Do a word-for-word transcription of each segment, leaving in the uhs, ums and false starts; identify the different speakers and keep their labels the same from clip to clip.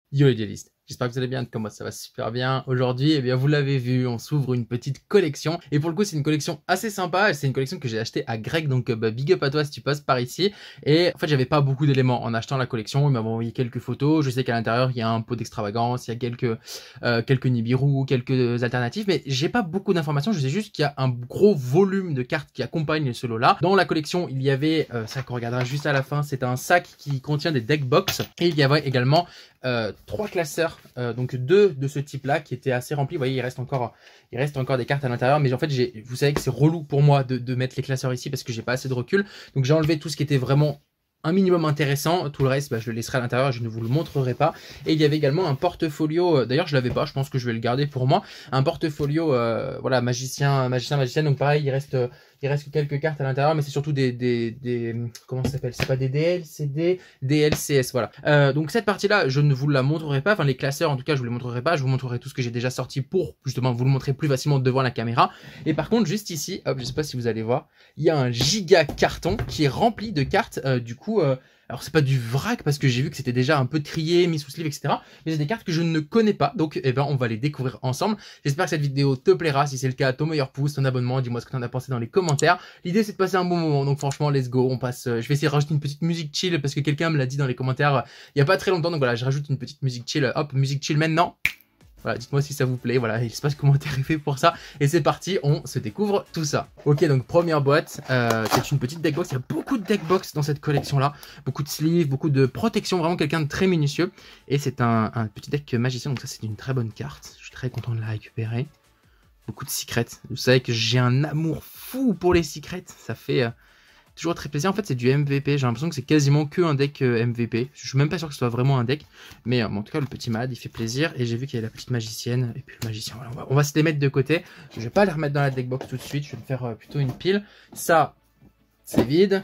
Speaker 1: Yo les duelistes, j'espère que vous allez bien, comme moi ça va super bien. Aujourd'hui, eh bien vous l'avez vu, on s'ouvre une petite collection. Et pour le coup, c'est une collection assez sympa. C'est une collection que j'ai achetée à Greg, donc bah, big up à toi si tu passes par ici. Et en fait, j'avais pas beaucoup d'éléments en achetant la collection. Il m'avait envoyé quelques photos. Je sais qu'à l'intérieur, il y a un pot d'extravagance, il y a quelques euh, quelques Nibiru, quelques alternatives. Mais j'ai pas beaucoup d'informations. Je sais juste qu'il y a un gros volume de cartes qui accompagnent ce lot-là. Dans la collection, il y avait, euh, ça qu'on regardera juste à la fin, c'est un sac qui contient des deck box. Et il y avait également Euh, trois classeurs, euh, donc deux de ce type-là qui étaient assez remplis. Vous voyez, il reste encore, il reste encore des cartes à l'intérieur, mais en fait, j'ai, vous savez que c'est relou pour moi de, de mettre les classeurs ici parce que j'ai pas assez de recul. Donc j'ai enlevé tout ce qui était vraiment un minimum intéressant. Tout le reste, bah, je le laisserai à l'intérieur, je ne vous le montrerai pas. Et il y avait également un portfolio. D'ailleurs, je l'avais pas. Je pense que je vais le garder pour moi. Un portfolio, euh, voilà, magicien, magicien, magicienne. Donc pareil, il reste. Il reste quelques cartes à l'intérieur, mais c'est surtout des, des, des, comment ça s'appelle? C'est pas des D L, c'est des D L C S, voilà. Euh, donc cette partie-là, je ne vous la montrerai pas. Enfin, les classeurs, en tout cas, je vous les montrerai pas. Je vous montrerai tout ce que j'ai déjà sorti pour justement vous le montrer plus facilement devant la caméra. Et par contre, juste ici, hop, je sais pas si vous allez voir, il y a un giga carton qui est rempli de cartes. Euh, du coup, euh, alors c'est pas du vrac parce que j'ai vu que c'était déjà un peu trié, mis sous sleeve, et cetera. Mais c'est des cartes que je ne connais pas, donc eh ben on va les découvrir ensemble. J'espère que cette vidéo te plaira. Si c'est le cas, ton meilleur pouce, ton abonnement, dis-moi ce que t'en as pensé dans les commentaires. L'idée c'est de passer un bon moment, donc franchement let's go. On passe. Euh, je vais essayer de rajouter une petite musique chill parce que quelqu'un me l'a dit dans les commentaires euh, il y a pas très longtemps. Donc voilà, je rajoute une petite musique chill. Hop, musique chill maintenant. Voilà, dites-moi si ça vous plaît, voilà, l'espace commentaire est fait pour ça. Et c'est parti, on se découvre tout ça. Ok, donc première boîte, euh, c'est une petite deckbox. Il y a beaucoup de deckbox dans cette collection-là. Beaucoup de sleeves, beaucoup de protection, vraiment quelqu'un de très minutieux. Et c'est un, un petit deck magicien, donc ça c'est une très bonne carte. Je suis très content de la récupérer. Beaucoup de secrets. Vous savez que j'ai un amour fou pour les secrets. Ça fait... Euh, toujours très plaisir. En fait, c'est du M V P. J'ai l'impression que c'est quasiment que un deck euh, M V P. Je suis même pas sûr que ce soit vraiment un deck. Mais euh, en tout cas, le petit Mad, il fait plaisir. Et j'ai vu qu'il y a la petite magicienne. Et puis le magicien. Voilà, on, va, on va se les mettre de côté. Je vais pas les remettre dans la deck box tout de suite. Je vais me faire euh, plutôt une pile. Ça, c'est vide.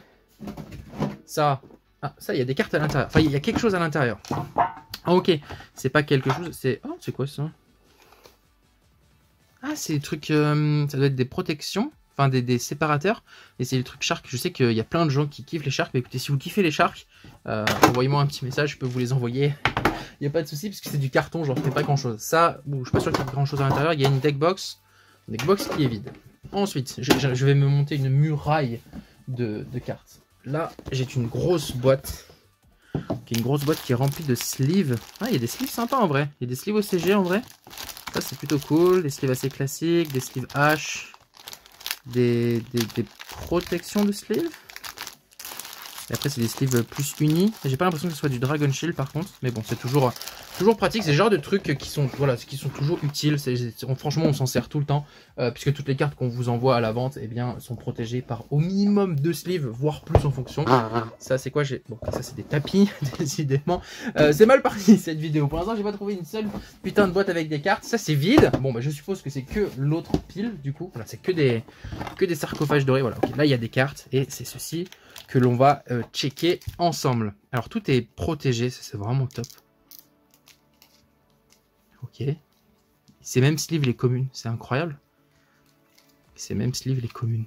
Speaker 1: Ça, ah, ça, il y a des cartes à l'intérieur. Enfin, il y a quelque chose à l'intérieur. Ah, ok. C'est pas quelque chose. C'est. Oh, c'est quoi ça? Ah, c'est des trucs. Euh, ça doit être des protections. Enfin, des, des séparateurs. Et c'est le truc Shark. Je sais qu'il y a plein de gens qui kiffent les Sharks. Mais écoutez, si vous kiffez les Sharks, euh, envoyez-moi un petit message. Je peux vous les envoyer. Il n'y a pas de souci, parce que c'est du carton. J'en fais pas grand chose. Ça, bon, je suis pas sûr qu'il y ait grand chose à l'intérieur. Il y a une deck box. Une deck box qui est vide. Ensuite, je, je vais me monter une muraille de, de cartes. Là, j'ai une grosse boîte. Qui est une grosse boîte qui est remplie de sleeves. Ah, il y a des sleeves sympas en vrai. Il y a des sleeves O C G en vrai. Ça, c'est plutôt cool. Des sleeves assez classiques. Des sleeves H. Des, des, des protections de sleeves. Et après, c'est des sleeves plus unis. J'ai pas l'impression que ce soit du Dragon Shield par contre. Mais bon, c'est toujours, toujours pratique. C'est le genre de trucs qui sont, voilà, qui sont toujours utiles. C'est, c'est, franchement, on s'en sert tout le temps. Euh, puisque toutes les cartes qu'on vous envoie à la vente eh bien, sont protégées par au minimum deux sleeves, voire plus en fonction. Ça, c'est quoi? Bon, ça, c'est des tapis, décidément. Euh, c'est mal parti cette vidéo. Pour l'instant, j'ai pas trouvé une seule putain de boîte avec des cartes. Ça, c'est vide. Bon, bah, je suppose que c'est que l'autre pile, du coup. Voilà, c'est que des, que des sarcophages dorés. Voilà, okay. Là, il y a des cartes. Et c'est ceci que l'on va euh, checker ensemble. Alors tout est protégé, ça c'est vraiment top. Ok. C'est même sleeve les communes, c'est incroyable. C'est même sleeve les communes.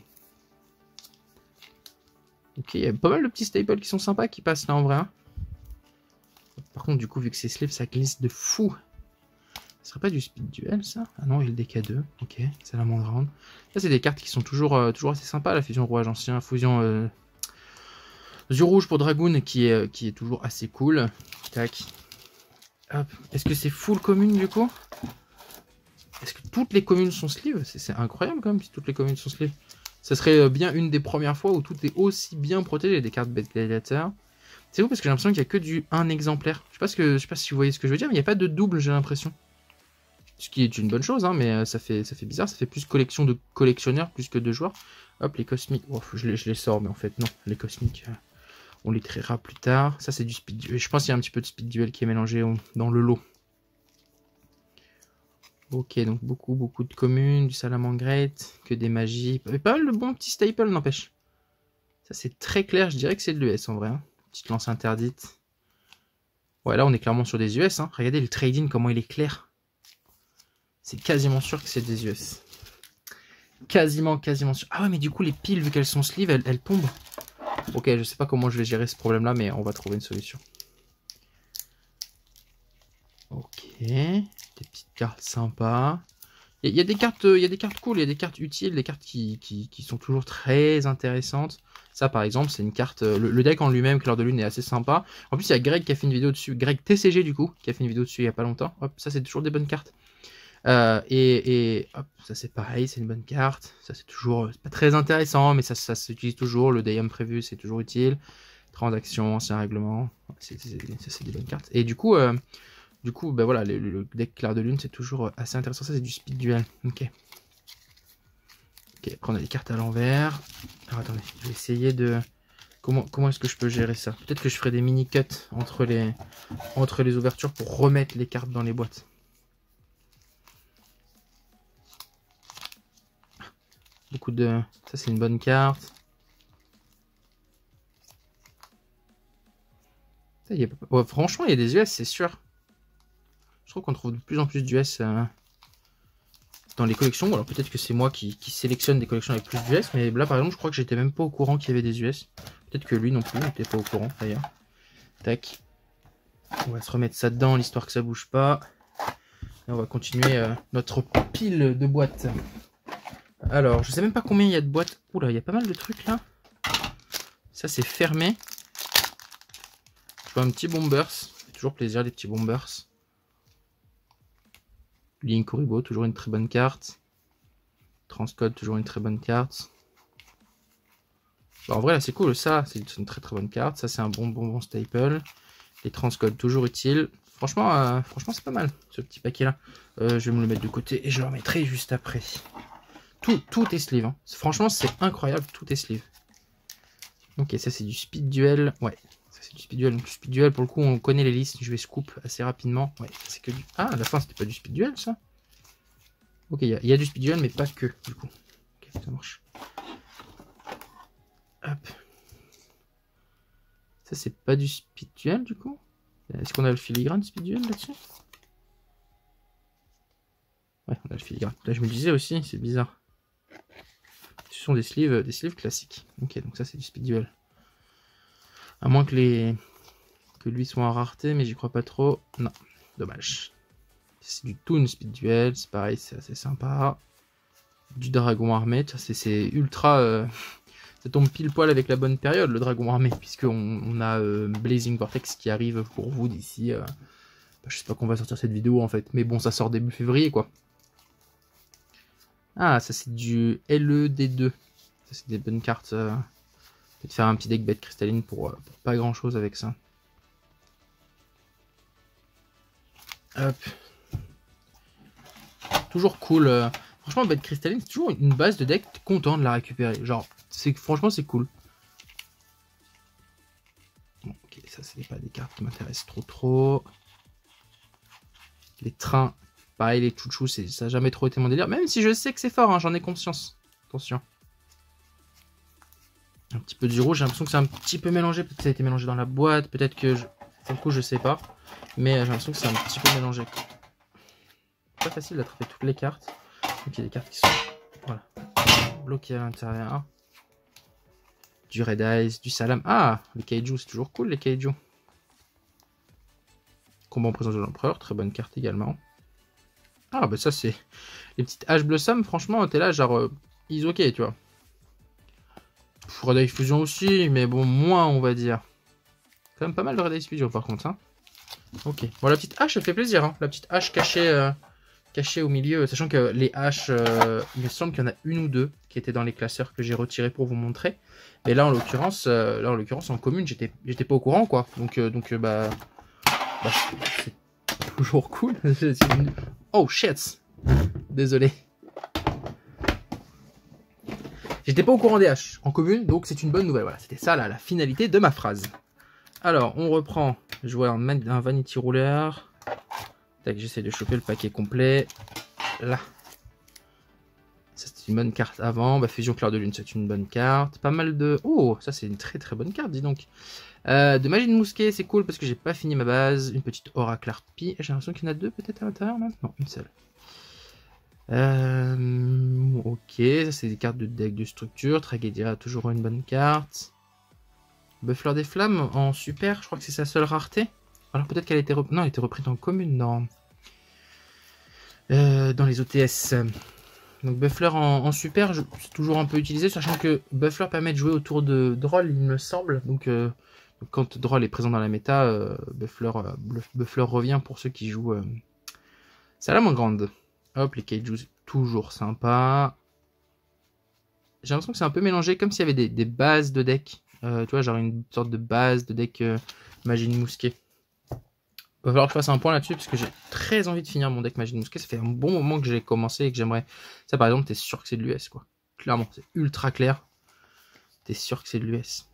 Speaker 1: Ok, il y a pas mal de petits staples qui sont sympas qui passent là en vrai. Hein. Par contre du coup vu que c'est sleeve ça glisse de fou. Ce serait pas du speed duel ça? Ah non, il y a le D K deux. Ok, c'est la grande. Là c'est des cartes qui sont toujours, euh, toujours assez sympas. La fusion rouage ancien, fusion... Euh, yeux rouge pour Dragoon qui est, qui est toujours assez cool. Tac. Est-ce que c'est full commune du coup? Est-ce que toutes les communes sont sleeve? C'est incroyable quand même si toutes les communes sont sleeve. Ça serait bien une des premières fois où tout est aussi bien protégé. Des cartes bête gladiateur. C'est vous parce que j'ai l'impression qu'il n'y a que du un exemplaire. Je sais pas ce que je sais pas si vous voyez ce que je veux dire, mais il n'y a pas de double, j'ai l'impression. Ce qui est une bonne chose, hein, mais ça fait, ça fait bizarre. Ça fait plus collection de collectionneurs plus que de joueurs. Hop, les cosmiques. Oh, je, les, je les sors, mais en fait, non. Les cosmiques. Euh... On les triera plus tard. Ça, c'est du speed duel. Je pense qu'il y a un petit peu de speed duel qui est mélangé dans le lot. Ok, donc beaucoup, beaucoup de communes, du salamandrette, que des magies. Pas mal de bons petits staples, n'empêche. Ça, c'est très clair. Je dirais que c'est de l'U S en vrai. Hein. Petite lance interdite. Ouais, là, on est clairement sur des U S. Hein. Regardez le trading, comment il est clair. C'est quasiment sûr que c'est des U S. Quasiment, quasiment sûr. Ah ouais, mais du coup, les piles, vu qu'elles sont sleeve, elles, elles tombent. Ok, je sais pas comment je vais gérer ce problème là, mais on va trouver une solution. Des petites cartes sympas. Il y a des cartes, il y a des cartes cool, il y a des cartes utiles, des cartes qui, qui, qui sont toujours très intéressantes. Ça, par exemple, c'est une carte. Le, le deck en lui-même, Clair de Lune, est assez sympa. En plus, il y a Greg qui a fait une vidéo dessus. Greg T C G, du coup, qui a fait une vidéo dessus il n'y a pas longtemps. Hop, ça, c'est toujours des bonnes cartes. Euh, et, et hop, ça, c'est pareil, c'est une bonne carte. Ça, c'est toujours. C'est pas très intéressant, mais ça, ça s'utilise toujours. Le Day prévu, c'est toujours utile. Transaction, ancien règlement. Ça, c'est des bonnes cartes. Et du coup. Euh, Du coup, ben voilà, le, le deck Clair de Lune, c'est toujours assez intéressant. Ça, c'est du speed duel. Ok. Ok, après, on a les cartes à l'envers. Alors, attendez, je vais essayer de... Comment, comment est-ce que je peux gérer ça? Peut-être que je ferai des mini-cuts entre les, entre les ouvertures pour remettre les cartes dans les boîtes. Beaucoup de... Ça, c'est une bonne carte. Ça, y a... ouais, franchement, il y a des U S, c'est sûr. Je trouve qu'on trouve de plus en plus d'U S euh, dans les collections. Alors peut-être que c'est moi qui, qui sélectionne des collections avec plus d'U S. Mais là par exemple je crois que j'étais même pas au courant qu'il y avait des U S. Peut-être que lui non plus n'était pas au courant d'ailleurs. Tac. On va se remettre ça dedans, l'histoire que ça bouge pas. Et on va continuer euh, notre pile de boîtes. Alors je sais même pas combien il y a de boîtes. Oula, il y a pas mal de trucs là. Ça c'est fermé. Je vois un petit bombers. Ça fait toujours plaisir les petits bombers. Link Kuribo, toujours une très bonne carte. Transcode, toujours une très bonne carte. Bon, en vrai, là, c'est cool. Ça, c'est une très très bonne carte. Ça, c'est un bon bonbon staple. Les transcodes, toujours utiles. Franchement, euh, franchement c'est pas mal, ce petit paquet-là. Euh, je vais me le mettre de côté et je le remettrai juste après. Tout, tout est sleeve. Hein. Franchement, c'est incroyable. Tout est sleeve. Ok, ça, c'est du speed duel. Ouais, ça, c'est du speed duel. Donc, speed duel, pour le coup, on connaît les listes. Je vais scoop assez rapidement. Ouais, c'est que du... Ah, à la fin, c'était pas du speed duel, ça. Ok, il y, y a du speed duel, mais pas que, du coup. Ok, ça marche. Hop. Ça, c'est pas du speed duel, du coup. Est-ce qu'on a le filigrane speed duel là-dessus? Ouais, on a le filigrane. Là, je me disais aussi, c'est bizarre. Ce sont des sleeves, des sleeves classiques. Ok, donc ça, c'est du speed duel. À moins que les que lui soit en rareté, mais j'y crois pas trop. Non, dommage. C'est du Toon speed duel, c'est pareil, c'est assez sympa. Du dragon armé, c'est ultra... Euh, ça tombe pile poil avec la bonne période, le dragon armé, puisqu'on on a euh, Blazing Vortex qui arrive pour vous d'ici... Euh, bah, je sais pas quand on va sortir cette vidéo en fait, mais bon, ça sort début février quoi. Ah, ça c'est du L E D deux. Ça c'est des bonnes cartes. Euh, peut-être faire un petit deck bête cristalline pour, euh, pour pas grand chose avec ça. Hop. Toujours cool. Euh, franchement, bête cristalline, c'est toujours une base de deck. T'es content de la récupérer. Genre, franchement, c'est cool. Bon, ok, ça, c'est pas des cartes qui m'intéressent trop trop. Les trains, pareil, les chouchous, ça n'a jamais trop été mon délire. Même si je sais que c'est fort, hein, j'en ai conscience. Attention. Un petit peu du rouge, j'ai l'impression que c'est un petit peu mélangé. Peut-être que ça a été mélangé dans la boîte. Peut-être que, je... pour le coup, je sais pas. Mais j'ai l'impression que c'est un petit peu mélangé. Pas facile d'attraper toutes les cartes. Donc il y a des cartes qui sont voilà, bloquées à l'intérieur. Du Red Eyes, du Salam. Ah, les Kaiju, c'est toujours cool les Kaiju. Combat en présence de l'empereur, très bonne carte également. Ah bah ça c'est... Les petites H Blossom, franchement, t'es là genre... Euh, ils ok, tu vois. Red Eye Fusion aussi, mais bon, moins on va dire. Quand même pas mal de Red Eye Fusion par contre. Hein. Ok. Bon, la petite hache, elle fait plaisir. Hein. La petite hache cachée... Euh... Caché au milieu, sachant que les haches, euh, il me semble qu'il y en a une ou deux qui étaient dans les classeurs que j'ai retirés pour vous montrer. Mais là, en l'occurrence, euh, là en l'occurrence en commune, j'étais, j'étais pas au courant, quoi. Donc, euh, donc, euh, bah, bah c'est toujours cool. Oh shit, désolé. J'étais pas au courant des haches en commune, donc c'est une bonne nouvelle. Voilà, c'était ça là, la finalité de ma phrase. Alors, on reprend. Je vois un, un Vanity Ruler. J'essaie de choper le paquet complet. Là. Ça, c'est une bonne carte avant. Bah, Fusion Clair de Lune, c'est une bonne carte. Pas mal de... Oh, ça, c'est une très très bonne carte, dis donc. Euh, de Magie de Mousquet, c'est cool parce que j'ai pas fini ma base. Une petite Oracle Harpie. J'ai l'impression qu'il y en a deux peut-être à l'intérieur, non? Non, une seule. Euh, ok, ça, c'est des cartes de deck de structure. Tragédia, toujours une bonne carte. Buffler des Flammes en super, je crois que c'est sa seule rareté. Alors peut-être qu'elle a été reprise. Non, elle a été reprise en commune, non. Euh, dans les O T S. Donc Buffler en, en super, c'est toujours un peu utilisé, sachant que Buffler permet de jouer autour de Droll, il me semble. Donc, euh, donc quand Droll est présent dans la méta, euh, Buffler, euh, Buffler revient pour ceux qui jouent euh, Salamangreande. Hop, les Kaijus, toujours sympa. J'ai l'impression que c'est un peu mélangé, comme s'il y avait des, des bases de deck. Euh, tu vois, genre une sorte de base de deck euh, Magie de Mousquet. Il va falloir que je fasse un point là-dessus parce que j'ai très envie de finir mon deck Magie de Mousquet. Ça fait un bon moment que j'ai commencé et que j'aimerais. Ça, par exemple, t'es sûr que c'est de l'U S, quoi. Clairement, c'est ultra clair. T'es sûr que c'est de l'U S.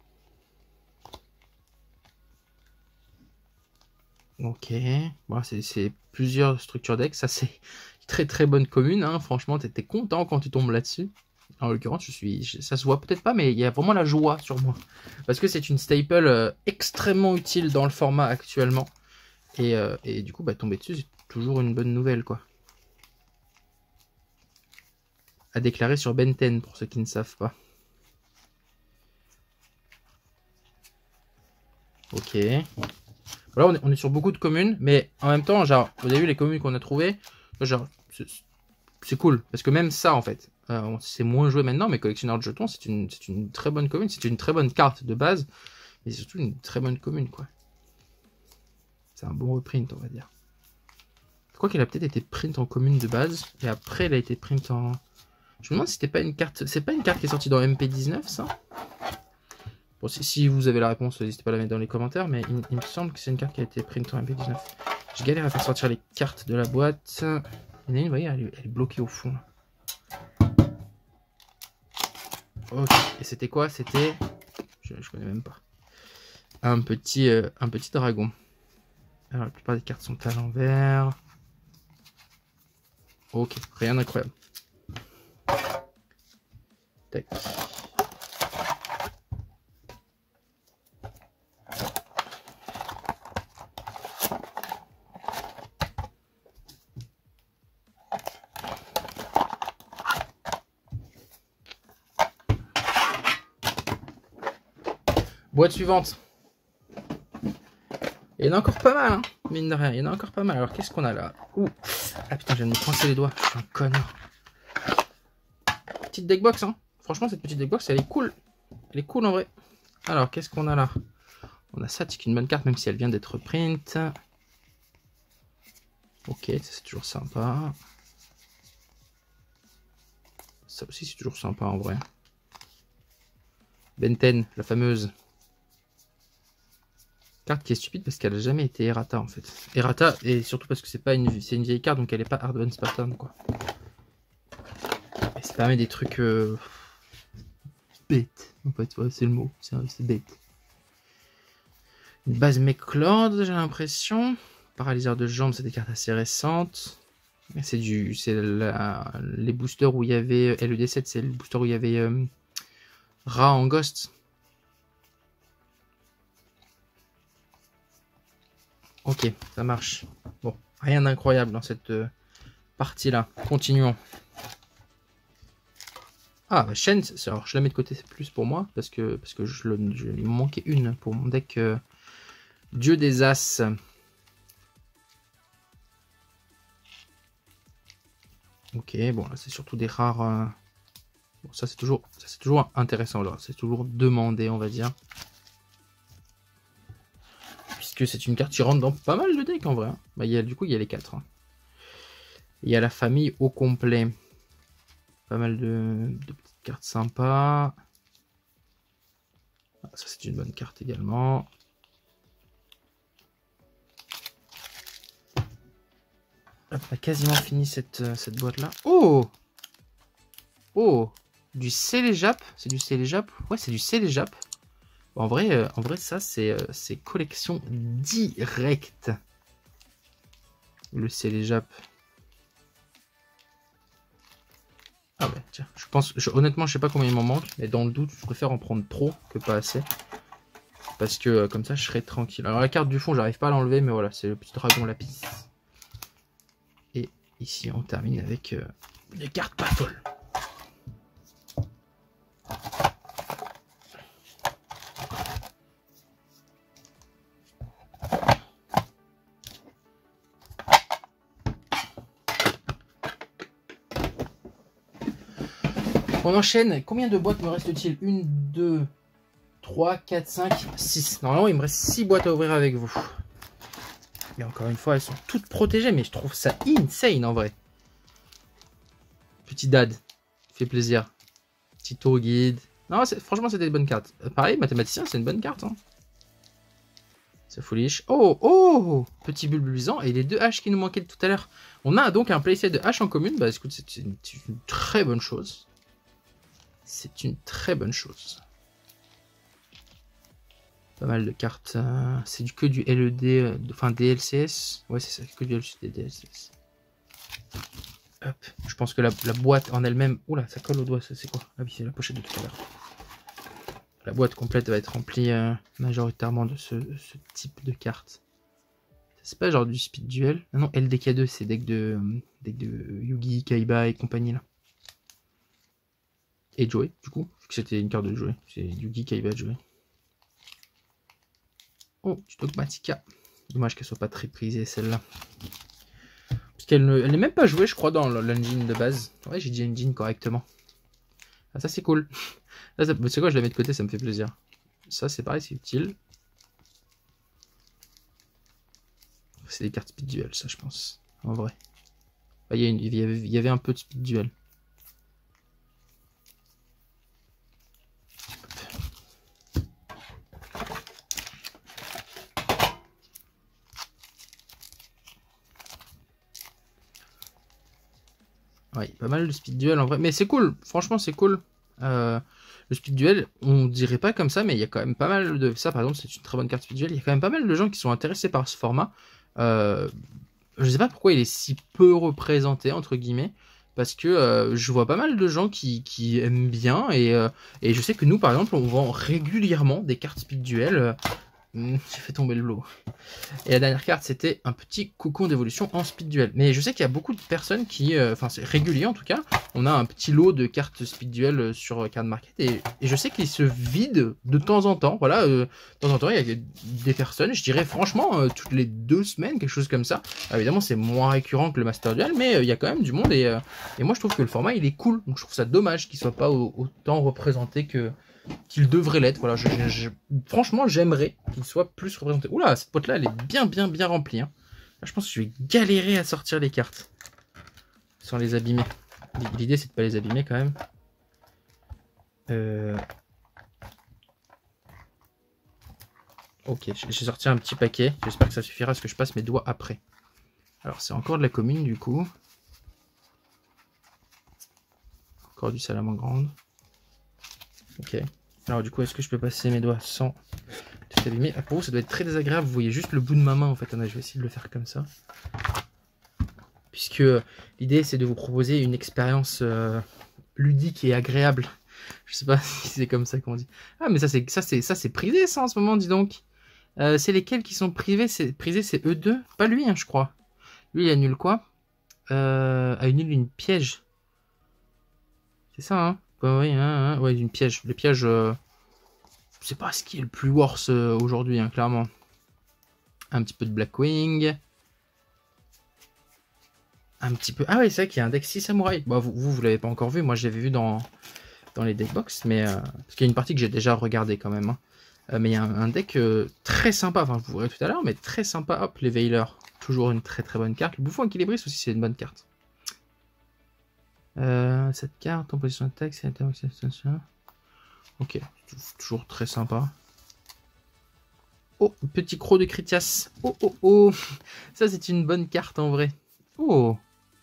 Speaker 1: Ok. Bon, c'est plusieurs structures deck. Ça, c'est très très bonne commune. Hein. Franchement, t'étais content quand tu tombes là-dessus. En l'occurrence, je suis. Je, ça se voit peut-être pas, mais il y a vraiment la joie sur moi. Parce que c'est une staple euh, extrêmement utile dans le format actuellement. Et, euh, et du coup, bah, tomber dessus, c'est toujours une bonne nouvelle, quoi. À déclarer sur Benten, pour ceux qui ne savent pas. Ok. Voilà, on est, on est sur beaucoup de communes, mais en même temps, genre, vous avez vu les communes qu'on a trouvées, genre, c'est cool. Parce que même ça, en fait, euh, c'est moins joué maintenant, mais collectionneur de jetons, c'est une, une très bonne commune, c'est une très bonne carte de base, mais c'est surtout une très bonne commune, quoi. C'est un bon reprint, on va dire. Je crois qu'elle a peut-être été print en commune de base, et après elle a été print en... Je me demande si c'était pas une carte... C'est pas une carte qui est sortie dans M P dix-neuf, ça? Bon, si, si vous avez la réponse, n'hésitez pas à la mettre dans les commentaires, mais il, il me semble que c'est une carte qui a été print en M P dix-neuf. Je galère à faire sortir les cartes de la boîte. Il y en a une, vous voyez, elle est, elle est bloquée au fond. Là. Ok, et c'était quoi? C'était... Je, je connais même pas. Un petit, euh, un petit dragon. Alors, la plupart des cartes sont à l'envers. Ok, rien d'incroyable. Tac. Boîte suivante. Il y en a encore pas mal, hein, mine de rien. Il y en a encore pas mal. Alors, qu'est-ce qu'on a là? Ouh. Ah putain, je viens de me coincer les doigts. Je suis un connard. Petite deckbox, hein. Franchement, cette petite deckbox, elle est cool. Elle est cool en vrai. Alors, qu'est-ce qu'on a là? On a ça, c'est une bonne carte, même si elle vient d'être print. Ok, c'est toujours sympa. Ça aussi, c'est toujours sympa en vrai. Benten, la fameuse. Carte qui est stupide parce qu'elle n'a jamais été errata en fait. Errata, et surtout parce que c'est pas une, c'est une vieille carte, donc elle n'est pas Advanced Pattern, quoi. Et ça permet des trucs euh, bêtes. En fait, ouais, c'est le mot, c'est bête. Une base McLeod, j'ai l'impression. Paralyseur de jambes, c'est des cartes assez récentes. C'est du, c'est les boosters où il y avait L E D sept, c'est le booster où il y avait euh, Ra en Ghost. Ok, ça marche. Bon, rien d'incroyable dans cette euh, partie-là. Continuons. Ah, bah, Shen, alors je la mets de côté, c'est plus pour moi, parce que, parce que je, le, je, il me manquait une pour mon deck euh, Dieu des As. Ok, bon, là c'est surtout des rares... Euh... Bon, ça c'est toujours, toujours intéressant, c'est toujours demandé, on va dire. Puisque c'est une carte qui rentre dans pas mal de decks en vrai. Hein. Bah, y a, du coup, il y a les quatre. Hein. Il y a la famille au complet. Pas mal de, de petites cartes sympas. Ah, ça, c'est une bonne carte également. On a quasiment fini cette, cette boîte-là. Oh! Oh! Du Célejap. C'est du Célejap? Ouais, c'est du Célejap. En vrai, euh, en vrai, ça, c'est euh, collection directe. Le Célejap. Ah ouais, tiens, je pense, je, honnêtement, je sais pas combien il m'en manque, mais dans le doute, je préfère en prendre trop que pas assez. Parce que euh, comme ça, je serai tranquille. Alors la carte du fond, j'arrive pas à l'enlever, mais voilà, c'est le petit dragon lapis. Et ici, on termine avec euh, des cartes pas folles. On enchaîne. Combien de boîtes me reste-t-il? Une, deux, trois, quatre, cinq, six. Normalement, il me reste six boîtes à ouvrir avec vous. Et encore une fois, elles sont toutes protégées, mais je trouve ça insane en vrai. Petit dad, fait plaisir. Petit tour guide. Non, franchement, c'était des bonnes cartes. Euh, pareil, mathématicien, c'est une bonne carte. Hein. C'est foolish. Oh, oh, petit bulbe luisant. Et les deux haches qui nous manquaient de tout à l'heure. On a donc un playset de haches en commune. Bah écoute, c'est une, une très bonne chose. C'est une très bonne chose. Pas mal de cartes. Euh, c'est que du L E D, euh, enfin D L C S. Ouais, c'est ça, que du L C D, D L C S. Hop. Je pense que la, la boîte en elle-même... Oula, ça colle au doigt, ça c'est quoi? Ah oui, c'est la pochette de tout à l'heure. La boîte complète va être remplie euh, majoritairement de ce, ce type de cartes. C'est pas genre du speed duel. Ah non, L D K deux, c'est deck de, deck de Yugi, Kaiba et compagnie là. Et Joey, du coup, vu que c'était une carte de Joey. C'est Yugi, Kaiba, Joey. Oh, du Dogmatika. Dommage qu'elle soit pas très prisée celle-là. Parce qu'elle n'est même pas jouée, je crois, dans l'engine de base. Ouais, j'ai dit engine correctement. Ah, ça, c'est cool. C'est quoi, je la mets de côté, ça me fait plaisir. Ça, c'est pareil, c'est utile. C'est des cartes speed duel, ça, je pense. En vrai. Ah, il, y a une, il, y avait, il y avait un peu de speed duel. Ouais, pas mal de speed duel en vrai. Mais c'est cool, franchement c'est cool. Euh, le speed duel, on dirait pas comme ça, mais il y a quand même pas mal de... Ça par exemple, c'est une très bonne carte speed duel. Il y a quand même pas mal de gens qui sont intéressés par ce format. Euh, je sais pas pourquoi il est si peu représenté, entre guillemets. Parce que euh, je vois pas mal de gens qui, qui aiment bien. Et, euh, et je sais que nous, par exemple, on vend régulièrement des cartes speed duel. Euh, J'ai fait tomber le lot. Et la dernière carte, c'était un petit cocon d'évolution en speed duel. Mais je sais qu'il y a beaucoup de personnes qui, euh, enfin c'est régulier en tout cas, on a un petit lot de cartes speed duel sur Card Market et, et je sais qu'il se vide de temps en temps. Voilà, euh, de temps en temps il y a des personnes, je dirais franchement euh, toutes les deux semaines, quelque chose comme ça. Alors, évidemment c'est moins récurrent que le Master Duel, mais euh, il y a quand même du monde et, euh, et moi je trouve que le format il est cool. Donc je trouve ça dommage qu'il soit pas au, autant représenté que qu'il devrait l'être. Voilà, je, je, je, franchement, j'aimerais qu'il soit plus représenté. Oula, cette boîte-là, elle est bien, bien, bien remplie. Hein. Là, je pense que je vais galérer à sortir les cartes sans les abîmer. L'idée, c'est de pas les abîmer quand même. Euh... Ok, j'ai sorti un petit paquet. J'espère que ça suffira à ce que je passe mes doigts après. Alors, c'est encore de la commune, du coup. Encore du salamandre. Ok. Alors du coup, est-ce que je peux passer mes doigts sans tout abîmer? Ah, pour vous, ça doit être très désagréable. Vous voyez juste le bout de ma main en fait. Je vais essayer de le faire comme ça. Puisque l'idée, c'est de vous proposer une expérience euh, ludique et agréable. Je sais pas si c'est comme ça qu'on dit. Ah, mais ça, c'est ça, c'est ça, c'est prisé ça en ce moment, dis donc. Euh, c'est lesquels qui sont privés? C'est prisé, c'est eux deux. Pas lui, hein, je crois. Lui, il annule quoi? euh, Il annule une piège. C'est ça, hein? Bah oui, hein, hein, ouais, une piège. Le piège, euh, c'est pas ce qui est le plus worse euh, aujourd'hui, hein, clairement. Un petit peu de Blackwing. Un petit peu... Ah oui, c'est vrai qu'il y a un deck six samouraï. Bah, vous, vous, vous l'avez pas encore vu. Moi, je l'avais vu dans, dans les deckbox. Mais, euh, parce qu'il y a une partie que j'ai déjà regardé quand même. Hein. Euh, mais il y a un, un deck euh, très sympa. Enfin, je vous verrez tout à l'heure. Mais très sympa. Hop, les Veilers. Toujours une très très bonne carte. Le Bouffon équilibriste aussi, c'est une bonne carte. Euh, cette carte en position d'attaque, c'est l'interrogation. Ok, toujours très sympa. Oh, petit croc de Critias. Oh, oh, oh. Ça, c'est une bonne carte en vrai. Oh.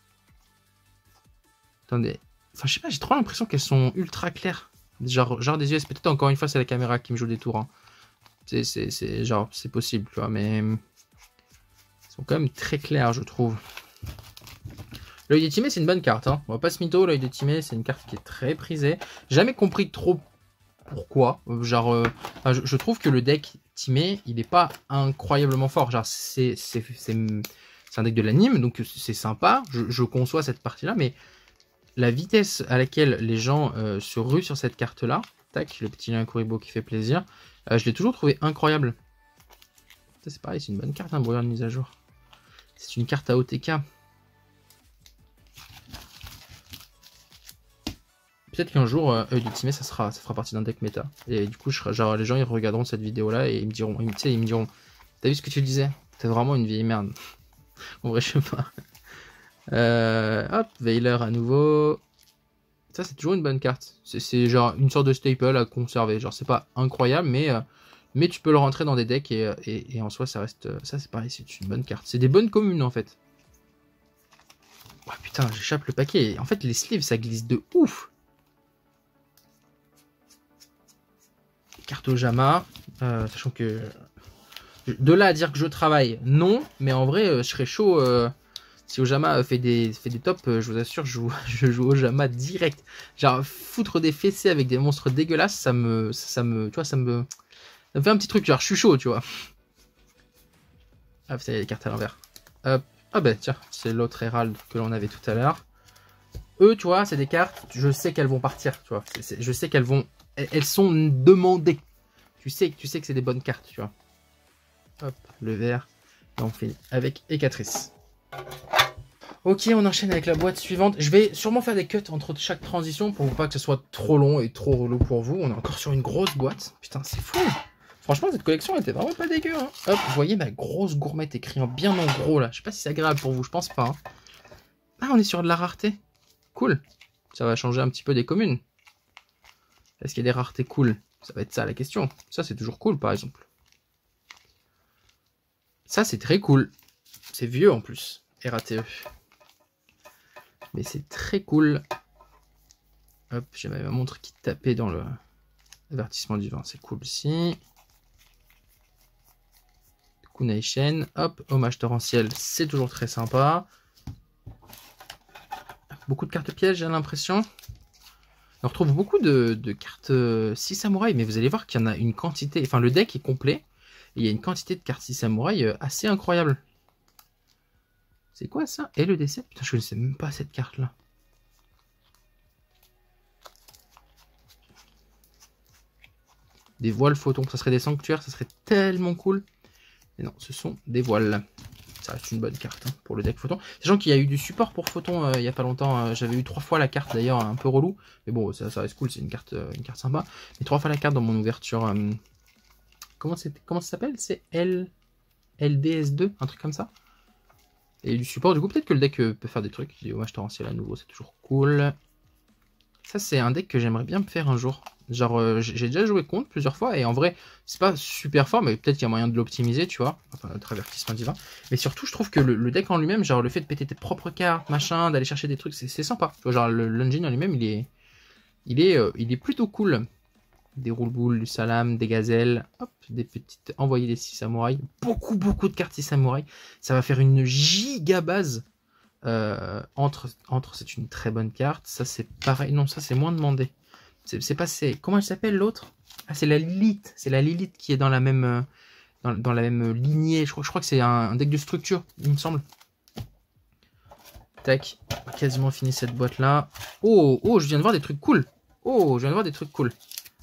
Speaker 1: Attendez. Enfin, je sais pas, j'ai trop l'impression qu'elles sont ultra claires. Genre, genre des U S. Peut-être encore une fois, c'est la caméra qui me joue des tours. Hein. C'est genre, c'est possible, tu vois, mais... Elles sont quand même très claires, je trouve. L'œil de Timé, c'est une bonne carte. Hein. On va pas se mytho, l'œil de Timé, c'est une carte qui est très prisée. Jamais compris trop pourquoi. Genre, euh, enfin, je, je trouve que le deck Timé, il est pas incroyablement fort. Genre, c'est un deck de l'anime, donc c'est sympa. Je, je conçois cette partie-là, mais la vitesse à laquelle les gens euh, se ruent sur cette carte-là, tac, le petit lien Kuribo qui fait plaisir, euh, je l'ai toujours trouvé incroyable. C'est pareil, c'est une bonne carte, un hein, brouillard de mise à jour. C'est une carte à O T K. peut-être qu'un jour, euh, œil d'ultimate, ça sera, ça fera partie d'un deck méta. Et du coup, je serai, genre, les gens ils regarderont cette vidéo-là et ils me diront, ils, ils me diront, t'as vu ce que tu disais? T'es vraiment une vieille merde. En vrai, je sais pas. Euh, hop, Veiler à nouveau. Ça, c'est toujours une bonne carte. C'est genre une sorte de staple à conserver. Genre, c'est pas incroyable, mais, euh, mais tu peux le rentrer dans des decks et, et, et en soi, ça reste. Ça, c'est pareil, c'est une bonne carte. C'est des bonnes communes en fait. Oh putain, j'échappe le paquet. En fait, les sleeves, ça glisse de ouf. Carte au Jama. Euh, sachant que. De là à dire que je travaille, non. Mais en vrai, je serais chaud. Euh, Si Ojama fait des, fait des tops, je vous assure, je joue, je joue Ojama direct. Genre, foutre des fessées avec des monstres dégueulasses, ça me, ça me, tu vois, ça me, ça me fait un petit truc. Genre, je suis chaud, tu vois. Ah, putain, il y a des cartes à l'envers. Hop. Ah ben, tiens, c'est l'autre Herald que l'on avait tout à l'heure. Eux, tu vois, c'est des cartes, je sais qu'elles vont partir, tu vois. C est, c est, je sais qu'elles vont, elles, elles sont demandées. Tu sais, tu sais que c'est des bonnes cartes, tu vois. Hop, le vert. Et on finit avec Hécatrice. Ok, on enchaîne avec la boîte suivante. Je vais sûrement faire des cuts entre chaque transition pour pas que ce soit trop long et trop relou pour vous. On est encore sur une grosse boîte. Putain, c'est fou. Franchement, cette collection était vraiment pas dégueu. Hein. Hop, vous voyez ma grosse gourmette écrit en bien en gros là. Je sais pas si c'est agréable pour vous, je pense pas. Hein. Ah, on est sur de la rareté. Cool. Ça va changer un petit peu des communes. Est-ce qu'il y a des raretés cool? Ça va être ça la question. Ça, c'est toujours cool, par exemple. Ça, c'est très cool. C'est vieux en plus. R A T E. Mais c'est très cool. Hop, j'ai ma montre qui tapait dans le avertissement du vent. C'est cool aussi. Kunai-shen. Hop, hommage torrentiel. C'est toujours très sympa. Beaucoup de cartes pièges, j'ai l'impression. On retrouve beaucoup de, de cartes six samouraïs. Mais vous allez voir qu'il y en a une quantité. Enfin, le deck est complet. Et il y a une quantité de cartes six samouraïs assez incroyable. C'est quoi ça? L E D sept? Putain, je ne sais même pas cette carte-là. Des voiles photons. Ça serait des sanctuaires, ça serait tellement cool. Et non, ce sont des voiles. Ça reste une bonne carte hein, pour le deck photon. Sachant qu'il y a eu du support pour photon euh, il n'y a pas longtemps. Euh, J'avais eu trois fois la carte d'ailleurs, un peu relou. Mais bon, ça, ça reste cool, c'est une carte, euh, une carte sympa. Mais trois fois la carte dans mon ouverture. Euh, comment, comment ça s'appelle? C'est L D S deux, un truc comme ça. Et du support, du coup, peut-être que le deck peut faire des trucs. Du hommage torrentiel à nouveau, c'est toujours cool. Ça, c'est un deck que j'aimerais bien me faire un jour. Genre, euh, j'ai déjà joué contre plusieurs fois. Et en vrai, c'est pas super fort, mais peut-être qu'il y a moyen de l'optimiser, tu vois. Enfin, notre avertissement divin. Mais surtout, je trouve que le, le deck en lui-même, genre le fait de péter tes propres cartes, machin, d'aller chercher des trucs, c'est sympa. Tu vois, genre, l'engine en lui-même, il est, il, est, euh, il est plutôt cool. Des roule-boules, du salam, des gazelles, hop, des petites envoyer des six samouraïs, beaucoup beaucoup de cartes six samouraïs, ça va faire une giga base. Euh, entre, entre c'est une très bonne carte, ça c'est pareil, non ça c'est moins demandé. C'est pas c'est comment elle s'appelle l'autre? Ah c'est la Lilith, c'est la Lilith qui est dans la même dans, dans la même lignée. Je crois, je crois que c'est un, un deck de structure, il me semble. Tac, on a quasiment fini cette boîte là. Oh oh, je viens de voir des trucs cool. Oh, je viens de voir des trucs cool.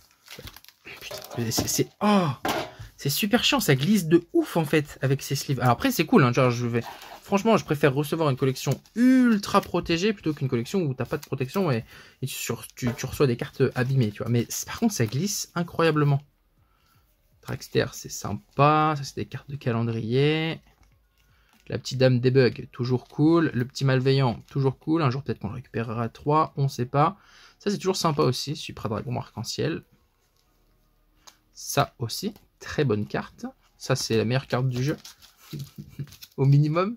Speaker 1: C'est oh, c'est super chiant, ça glisse de ouf en fait avec ces sleeves. Alors après c'est cool, hein, genre je vais, franchement je préfère recevoir une collection ultra protégée plutôt qu'une collection où t'as pas de protection et, et tu, tu, tu reçois des cartes abîmées, tu vois. Mais par contre ça glisse incroyablement. Trackster c'est sympa, ça c'est des cartes de calendrier. La petite dame debug toujours cool, le petit malveillant toujours cool. Un jour peut-être qu'on le récupérera trois, on sait pas. Ça c'est toujours sympa aussi, Supra Dragon arc-en-ciel. Ça aussi, très bonne carte. Ça, c'est la meilleure carte du jeu. Au minimum.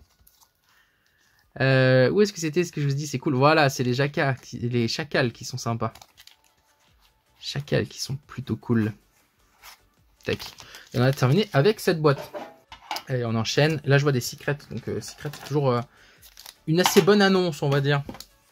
Speaker 1: Euh, où est-ce que c'était ce que je vous dis? C'est cool. Voilà, c'est les, les chacals qui sont sympas. Chacals qui sont plutôt cool. Tac. Et on a terminé avec cette boîte. Allez, on enchaîne. Là, je vois des secrets. Donc, euh, secrets, c'est toujours euh, une assez bonne annonce, on va dire.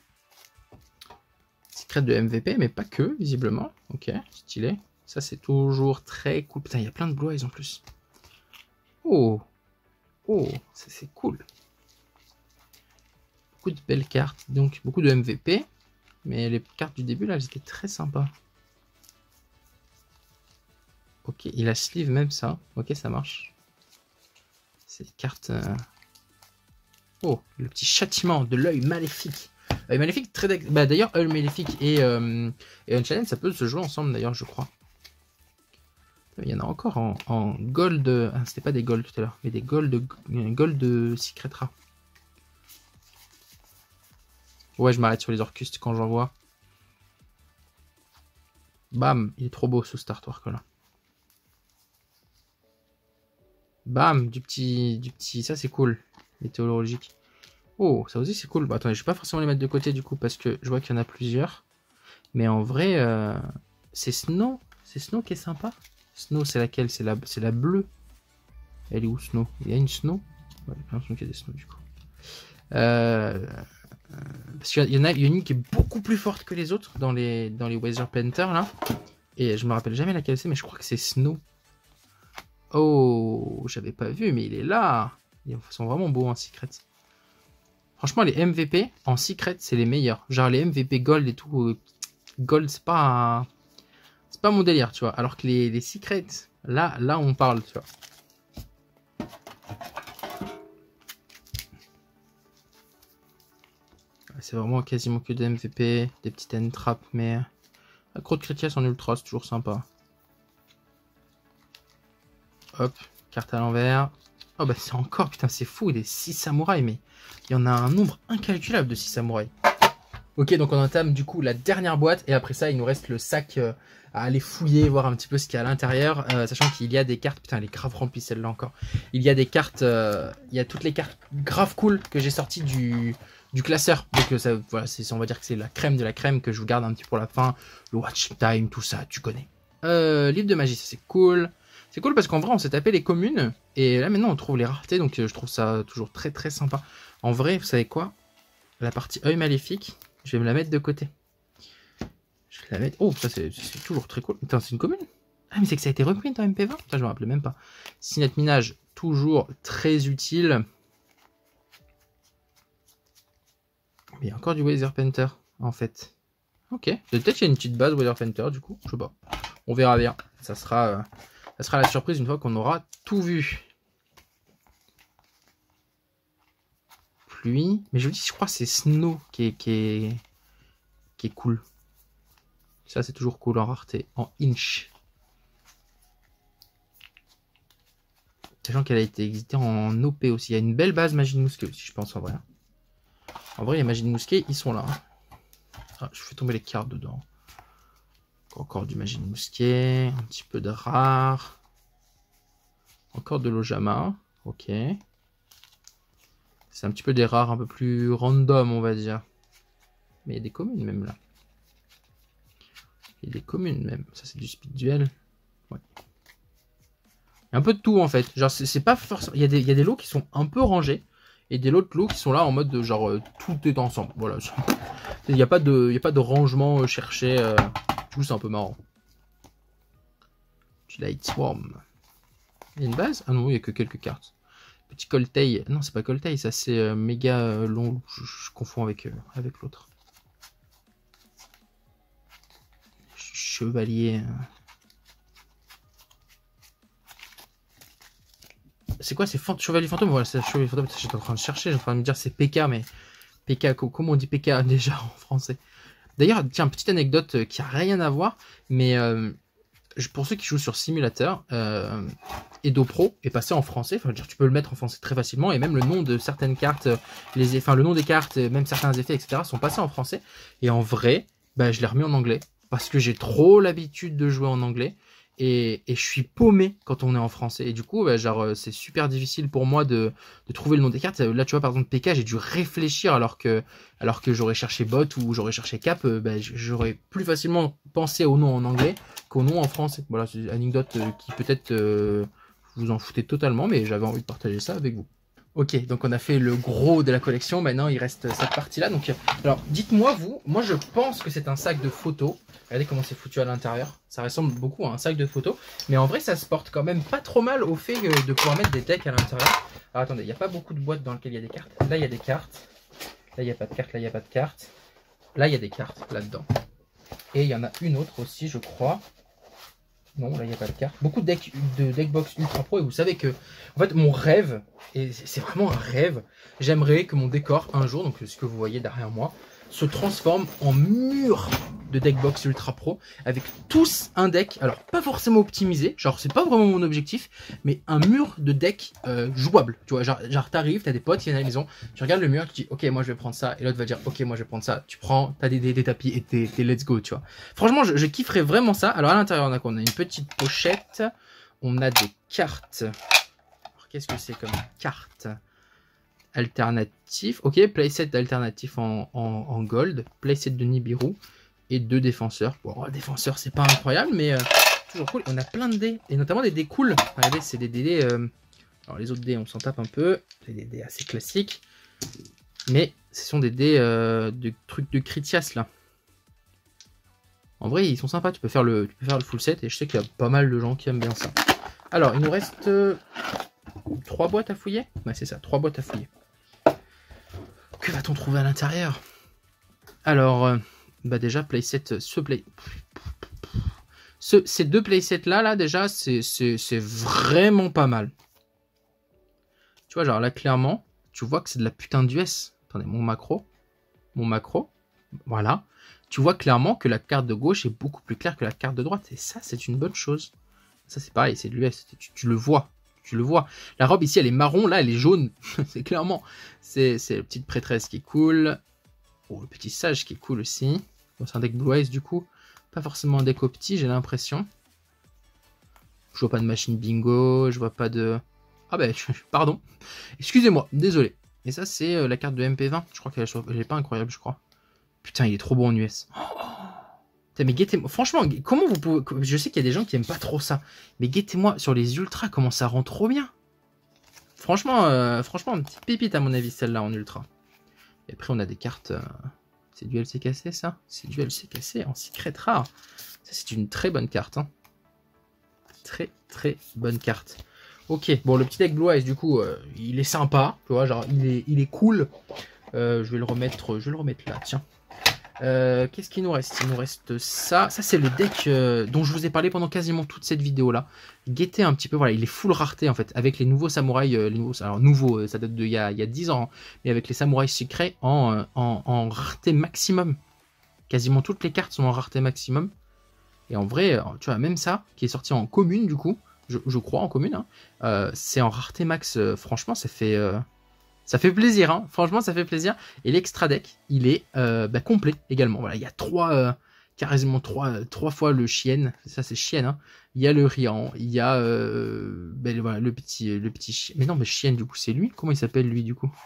Speaker 1: Secret de M V P, mais pas que, visiblement. Ok, stylé. Ça, c'est toujours très cool. Putain, il y a plein de Blue Eyes en plus. Oh. Oh, c'est cool. Beaucoup de belles cartes. Donc, beaucoup de M V P. Mais les cartes du début, là, elles étaient très sympas. Ok, il a sleeve même ça. Ok, ça marche. C'est des cartes... Euh... Oh, le petit châtiment de l'œil maléfique. Œil Maléfique, très deck... Bah d'ailleurs, Œil Maléfique et, euh, et Unchained, ça peut se jouer ensemble d'ailleurs, je crois. Il y en a encore en, en gold. Ah, c'était pas des gold tout à l'heure, mais des gold, gold de Secret Rare. Ouais, je m'arrête sur les Orcustes quand j'en vois. Bam, il est trop beau ce Startwork là. Bam, du petit, du petit, ça c'est cool, météorologique. Oh, ça aussi c'est cool. Bah, attendez, je vais pas forcément les mettre de côté du coup parce que je vois qu'il y en a plusieurs. Mais en vrai, euh, c'est Snow, c'est Snow qui est sympa. Snow, c'est laquelle? C'est la, c'est la bleue. Elle est où Snow? Il y a une Snow? Ouais, j'ai l'impression qu'il y a des Snow du coup. Euh, parce qu'il y en a, il y en a une qui est beaucoup plus forte que les autres dans les, dans les Weather Painter là. Et je me rappelle jamais laquelle c'est, mais je crois que c'est Snow. Oh, j'avais pas vu, mais il est là. Ils sont vraiment beaux en Secret. Franchement, les M V P en Secret, c'est les meilleurs. Genre les M V P Gold et tout. Euh, Gold, c'est pas, c'est pas mon délire, tu vois. Alors que les, les Secrets, là, là, on parle, tu vois. C'est vraiment quasiment que des M V P, des petites end-traps, mais accro de Critias en ultra, c'est toujours sympa. Hop, carte à l'envers. Oh bah c'est encore, putain c'est fou, des six samouraïs, mais il y en a un nombre incalculable de six samouraïs. Ok, donc on entame du coup la dernière boîte, et après ça il nous reste le sac euh, à aller fouiller, voir un petit peu ce qu'il y a à l'intérieur, euh, sachant qu'il y a des cartes, putain elle est grave remplie celle-là encore. Il y a des cartes, euh, il y a toutes les cartes grave cool que j'ai sorties du, du classeur. Donc euh, ça, voilà, on va dire que c'est la crème de la crème que je vous garde un petit peu pour la fin. Le watch time, tout ça, tu connais. Euh, livre de magie, ça c'est cool. C'est cool parce qu'en vrai on s'est tapé les communes et là maintenant on trouve les raretés, donc euh, je trouve ça toujours très très sympa. En vrai, vous savez quoi? La partie œil maléfique, je vais me la mettre de côté. Je vais la mettre... Oh, ça c'est toujours très cool. Putain, c'est une commune? Ah mais c'est que ça a été reprint en M P vingt? Putain, je me rappelais même pas. Signet minage, toujours très utile. Mais il y a encore du Weather Painter en fait. Ok, peut-être qu'il y a une petite base Weather Painter du coup, je sais pas. On verra bien. Ça sera... Euh... Ça sera la surprise une fois qu'on aura tout vu. Pluie. Mais je vous dis, je crois que c'est Snow qui est, qui est, qui est cool. Ça, c'est toujours cool en rareté. En inch. Sachant qu'elle a été existée en O P aussi. Il y a une belle base magie de mousquet aussi, je pense en vrai. En vrai, les magies de mousquet, ils sont là. Ah, je fais tomber les cartes dedans. Encore du magie de mousquet, un petit peu de rare. Encore de l'Ojama, ok. C'est un petit peu des rares un peu plus random, on va dire. Mais il y a des communes même là. Il y a des communes même. Ça c'est du speed duel. Ouais. Il y a un peu de tout en fait. Genre c'est pas forcément. Il y, a des, il y a des lots qui sont un peu rangés. Et des autres lots qui sont là en mode de genre euh, tout est ensemble. Voilà. Il n'y a pas de, il y a pas de rangement euh, cherché. Euh... Du coup, c'est un peu marrant. Du Light Swarm. Il y a une base? Ah non, il n'y a que quelques cartes. Petit Coltail. Non, c'est pas Coltail, ça c'est euh, méga euh, long. Je, je confonds avec, euh, avec l'autre. Chevalier. C'est quoi? C'est Chevalier Fantôme? Voilà, c'est Chevalier Fantôme. J'étais en train de chercher, j'étais en train de me dire c'est P K, mais P K, comment on dit P K déjà en français? D'ailleurs, tiens, petite anecdote qui a rien à voir, mais euh, pour ceux qui jouent sur simulateur, euh, Edo Pro est passé en français. Enfin, tu peux le mettre en français très facilement, et même le nom de certaines cartes, les, enfin le nom des cartes, même certains effets, et cetera, sont passés en français. Et en vrai, bah, je l'ai remis en anglais parce que j'ai trop l'habitude de jouer en anglais. Et, et je suis paumé quand on est en français. Et du coup, bah, genre, c'est super difficile pour moi de, de trouver le nom des cartes. Là, tu vois, par exemple, P K, j'ai dû réfléchir alors que, alors que j'aurais cherché Bot ou j'aurais cherché Cap. Bah, j'aurais plus facilement pensé au nom en anglais qu'au nom en français. Voilà, c'est une anecdote qui peut-être euh, vous en foutez totalement, mais j'avais envie de partager ça avec vous. Ok, donc on a fait le gros de la collection. Maintenant, il reste cette partie-là. Donc, alors, dites-moi, vous, moi, je pense que c'est un sac de photos. Regardez comment c'est foutu à l'intérieur. Ça ressemble beaucoup à un sac de photos. Mais en vrai, ça se porte quand même pas trop mal au fait de pouvoir mettre des decks à l'intérieur. Alors, attendez, il n'y a pas beaucoup de boîtes dans lesquelles il y a des cartes. Là, il y a des cartes. Là, il n'y a pas de cartes. Là, il n'y a pas de cartes. Là, il y a des cartes là-dedans. Et il y en a une autre aussi, je crois. Non, là, il n'y a pas de carte. Beaucoup de decks de deckbox ultra pro. Et vous savez que, en fait, mon rêve, et c'est vraiment un rêve, j'aimerais que mon décor, un jour, donc ce que vous voyez derrière moi, se transforment en mur de deck box ultra pro avec tous un deck, alors pas forcément optimisé, genre c'est pas vraiment mon objectif, mais un mur de deck euh, jouable, tu vois, genre, genre t'arrives, t'as des potes qui viennent à la maison, tu regardes le mur, tu dis ok moi je vais prendre ça, et l'autre va dire ok moi je vais prendre ça, tu prends, t'as des, des, des tapis et t'es let's go, tu vois. Franchement je, je kifferais vraiment ça. Alors à l'intérieur on a quoi? On a une petite pochette, on a des cartes, qu'est-ce que c'est comme carte? Alternatif, ok, playset alternatif en, en, en gold, playset de Nibiru et deux défenseurs. Bon, défenseur c'est pas incroyable, mais euh, toujours cool. On a plein de dés, et notamment des dés cool. Regardez, c'est des dés. Euh... Alors les autres dés, on s'en tape un peu, c'est des dés assez classiques, mais ce sont des dés euh, de trucs de Critias là. En vrai, ils sont sympas. Tu peux faire le, tu peux faire le full set, et je sais qu'il y a pas mal de gens qui aiment bien ça. Alors, il nous reste euh, trois boîtes à fouiller. Ouais, c'est ça, trois boîtes à fouiller. Que va-t-on trouver à l'intérieur? Alors, euh, bah déjà, playset, ce play... Ce, ces deux playsets là, là, déjà, c'est vraiment pas mal. Tu vois, genre là, clairement, tu vois que c'est de la putain d'U S. Attendez, mon macro. Mon macro. Voilà. Tu vois clairement que la carte de gauche est beaucoup plus claire que la carte de droite. Et ça, c'est une bonne chose. Ça, c'est pareil, c'est de l'U S. Tu, tu le vois. Tu le vois. La robe ici, elle est marron. Là, elle est jaune. C'est clairement. C'est la petite prêtresse qui est cool. Oh, le petit sage qui est cool aussi. Bon, c'est un deck Blue Eyes du coup. Pas forcément un deck au petit, j'ai l'impression. Je vois pas de machine bingo. Je vois pas de... Ah ben, pardon. Excusez-moi, désolé. Et ça, c'est euh, la carte de M P vingt. Je crois qu'elle est pas incroyable, je crois. Putain, il est trop beau en U S. Oh, putain, mais guettez-moi. Franchement, comment vous pouvez... Je sais qu'il y a des gens qui aiment pas trop ça. Mais guettez-moi sur les ultras, comment ça rend trop bien. Franchement, euh, franchement, un petit pépite à mon avis, celle-là en ultra. Et après, on a des cartes... Euh... C'est du L C K C, ça? C'est du L C K C en secret rare. Ça, c'est une très bonne carte. Hein. Très, très bonne carte. Ok, bon, le petit deck Blue Eyes, du coup, euh, il est sympa. Tu vois, genre, il est, il est cool. Euh, je vais le remettre, je vais le remettre là, tiens. Euh, Qu'est-ce qu'il nous reste? Il nous reste ça. Ça, c'est le deck euh, dont je vous ai parlé pendant quasiment toute cette vidéo-là. Guettez un petit peu, voilà, il est full rareté, en fait, avec les nouveaux samouraïs. Euh, les nouveaux, alors, nouveau, ça date d'il y a, il y a dix ans, hein, mais avec les samouraïs secrets en, en, en rareté maximum. Quasiment toutes les cartes sont en rareté maximum. Et en vrai, tu vois, même ça, qui est sorti en commune, du coup, je, je crois en commune, hein, euh, c'est en rareté max. Euh, franchement, ça fait... Euh, Ça fait plaisir, hein. Franchement, ça fait plaisir. Et l'extra deck, il est euh, bah, complet également. Voilà, il y a trois, euh, quasiment trois, euh, trois fois le chien. Ça, c'est chien. Hein. Il y a le riant, il y a euh, bah, voilà, le petit, le petit chien. Mais non, mais chien, du coup, c'est lui. Comment il s'appelle lui, du coup?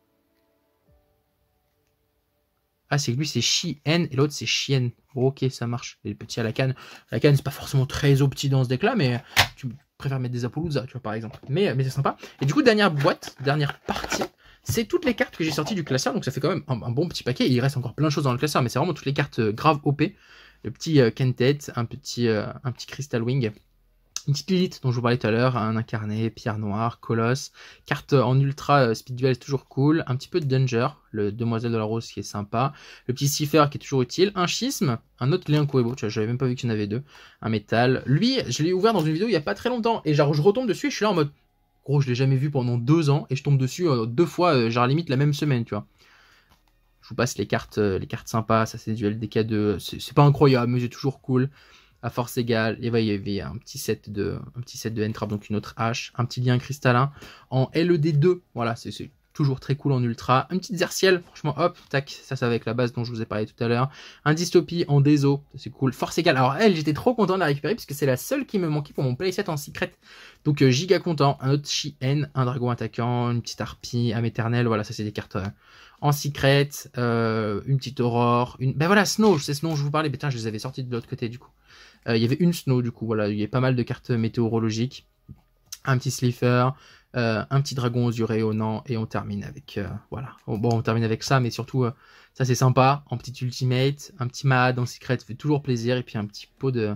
Speaker 1: Ah, c'est lui, c'est chien et l'autre, c'est chienne. Bon, ok, ça marche. Et le petit à la canne. La canne, c'est pas forcément très opti dans ce deck-là, mais tu préfères mettre des Apollousa, tu vois, par exemple. Mais, mais c'est sympa. Et du coup, dernière boîte, dernière partie. C'est toutes les cartes que j'ai sorties du classeur, donc ça fait quand même un, un bon petit paquet. Il reste encore plein de choses dans le classeur, mais c'est vraiment toutes les cartes euh, grave O P. Le petit euh, Kentet, un petit, euh, un petit Crystal Wing, une petite Lilith dont je vous parlais tout à l'heure, un incarné, Pierre Noire, Colosse, carte en ultra euh, Speed Duel, toujours cool, un petit peu de Danger, le Demoiselle de la Rose qui est sympa, le petit Cipher qui est toujours utile, un Schisme, un autre Léon Koebo, tu vois, j'avais même pas vu qu'il y en avait deux, un métal. Lui, je l'ai ouvert dans une vidéo il y a pas très longtemps, et genre je retombe dessus et je suis là en mode... Gros, je l'ai jamais vu pendant deux ans et je tombe dessus euh, deux fois, euh, genre limite la même semaine, tu vois. Je vous passe les cartes, euh, les cartes sympas. Ça, c'est du L D K deux. C'est pas incroyable, mais c'est toujours cool. À force égale, et bah, il y avait un petit set de, un petit set de N-Trap, donc une autre hache, un petit lien cristallin en L E D deux. Voilà, c'est toujours très cool en ultra. Une petite Zerciel, franchement, hop, tac, ça, ça va avec la base dont je vous ai parlé tout à l'heure. Un Dystopie en Déso, c'est cool. Force égale. Alors, elle, j'étais trop content de la récupérer parce que c'est la seule qui me manquait pour mon playset en secret. Donc, euh, giga content. Un autre Chien, un dragon attaquant, une petite harpie, un éternel. Voilà, ça, c'est des cartes euh, en secret. Euh, une petite aurore. Une... Ben voilà, Snow, c'est Snow, je vous parlais. Putain, je les avais sortis de l'autre côté, du coup. Euh, il y avait une Snow, du coup, voilà. Il y a pas mal de cartes météorologiques. Un petit Slifer. Euh, un petit dragon aux yeux rayonnants et on termine avec euh, voilà, bon on termine avec ça, mais surtout euh, ça c'est sympa, en petit ultimate, un petit Mad en secret fait toujours plaisir, et puis un petit pot de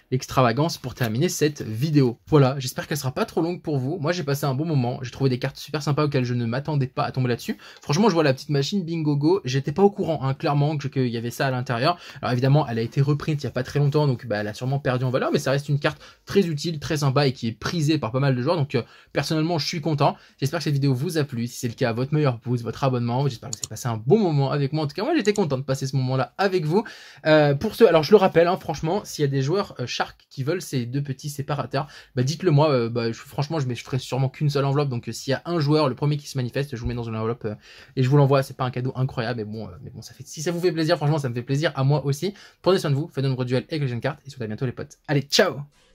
Speaker 1: l'extravagance pour terminer cette vidéo. Voilà, j'espère qu'elle sera pas trop longue pour vous. Moi j'ai passé un bon moment, j'ai trouvé des cartes super sympas auxquelles je ne m'attendais pas à tomber là-dessus. Franchement je vois la petite machine Bingogo, j'étais pas au courant hein, clairement qu'il y avait ça à l'intérieur. Alors évidemment elle a été reprise il y a pas très longtemps donc bah, elle a sûrement perdu en valeur, mais ça reste une carte très utile, très sympa et qui est prisée par pas mal de joueurs. Donc euh, personnellement je suis content. J'espère que cette vidéo vous a plu. Si c'est le cas, votre meilleur pouce, votre abonnement. J'espère que vous avez passé un bon moment avec moi. En tout cas moi j'étais content de passer ce moment là avec vous. Euh, pour ceux, alors je le rappelle hein, franchement s'il y a des joueurs euh, Shark qui veulent ces deux petits séparateurs, bah dites-le moi. Euh, bah, je, franchement je, mets, je ferai sûrement qu'une seule enveloppe. Donc euh, s'il y a un joueur, le premier qui se manifeste, je vous mets dans une enveloppe euh, et je vous l'envoie. C'est pas un cadeau incroyable mais bon, euh, mais bon ça fait, si ça vous fait plaisir, franchement ça me fait plaisir à moi aussi. Prenez soin de vous, faites de nombreux duels avec les jeunes cartes et surtout à bientôt les potes. Allez, ciao.